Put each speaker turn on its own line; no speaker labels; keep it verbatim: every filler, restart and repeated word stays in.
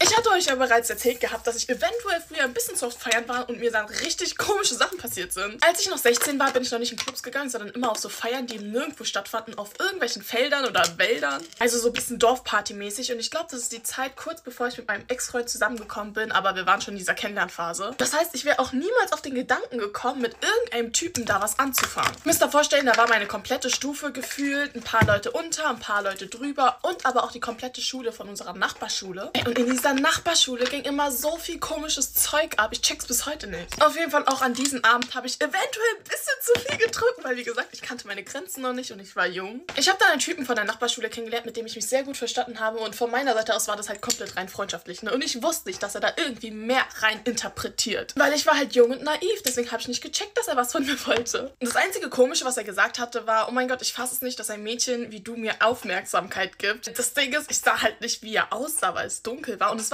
Ich hatte euch ja bereits erzählt gehabt, dass ich eventuell früher ein bisschen zu oft feiern war und mir dann richtig komische Sachen passiert sind. Als ich noch sechzehn war, bin ich noch nicht in Clubs gegangen, sondern immer auf so Feiern, die nirgendwo stattfanden, auf irgendwelchen Feldern oder Wäldern. Also so ein bisschen Dorfparty-mäßig. Und ich glaube, das ist die Zeit kurz bevor ich mit meinem Ex-Freund zusammengekommen bin, aber wir waren schon in dieser Kennenlernphase. Das heißt, ich wäre auch niemals auf den Gedanken gekommen, mit irgendeinem Typen da was anzufangen. Ihr müsst euch vorstellen, da war meine komplette Stufe gefühlt, ein paar Leute unter, ein paar Leute drüber und aber auch die komplette Schule von unserer Nachbarschule. Und in dieser Nachbarschule ging immer so viel komisches Zeug ab. Ich check's bis heute nicht. Auf jeden Fall auch an diesem Abend habe ich eventuell ein bisschen zu viel getrunken, weil wie gesagt, ich kannte meine Grenzen noch nicht und ich war jung. Ich habe dann einen Typen von der Nachbarschule kennengelernt, mit dem ich mich sehr gut verstanden habe und von meiner Seite aus war das halt komplett rein freundschaftlich. Ne? Und ich wusste nicht, dass er da irgendwie mehr rein interpretiert. Weil ich war halt jung und naiv, deswegen habe ich nicht gecheckt, dass er was von mir wollte. Und das einzige Komische, was er gesagt hatte, war, oh mein Gott, ich fasse es nicht, dass ein Mädchen wie du mir Aufmerksamkeit gibt. Das Ding ist, ich sah halt nicht, wie er aussah, weil es dunkel war und